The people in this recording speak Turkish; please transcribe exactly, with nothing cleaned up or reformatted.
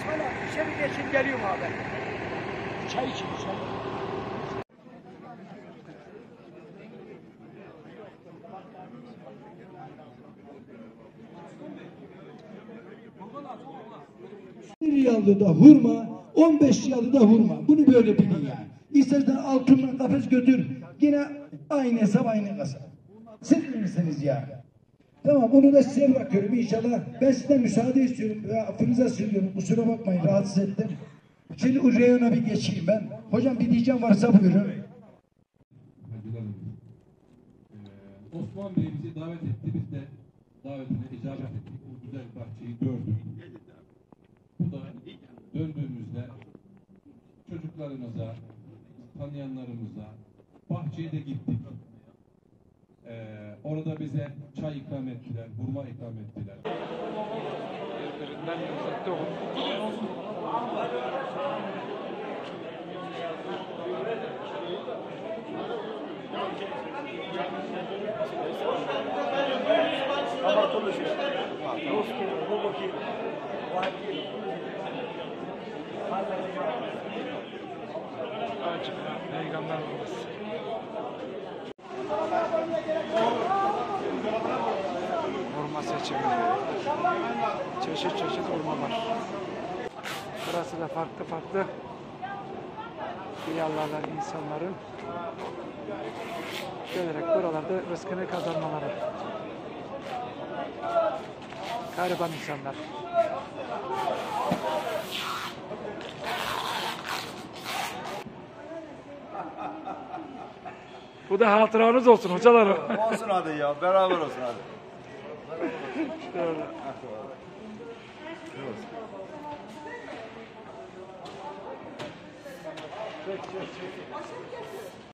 Hala içeri geçin geliyorum abi. Çay için çay. bir riyalda da hurma, on beş riyalda da hurma. Bunu böyle bilin yani. İstersen altından kafes götür. Yine aynı hesap aynı kasa. Siz bilirsiniz yani. Tamam, onu da size bırakıyorum inşallah. Ben sizden müsaade istiyorum. Ya, affınıza sığınıyorum. Kusura bakmayın, rahatsız ettim. Şimdi o reyona bir geçeyim ben. Hocam bir diyeceğim varsa buyurun. Ee, Osman Bey bizi davet etti. Biz de davetine icabet ettik. Bu güzel bahçeyi gördük. Bu da döndüğümüzde çocuklarımıza, tanıyanlarımıza bahçeye de gittik. Ee, orada bize çay ikram ettiler, hurma ikram ettiler. Birbirinden lezzetli olur. Acı, peygamber olması. Hurma seçimi. Çeşit çeşit hurmalar. Burası da farklı farklı diyarlardan insanların gelerek buralarda rızkını kazanmaları. Gariban insanlar. Bu da hatıranız olsun hocalarım. Olsun hadi ya, beraber olsun hadi. Şöyle. Çek çek çek.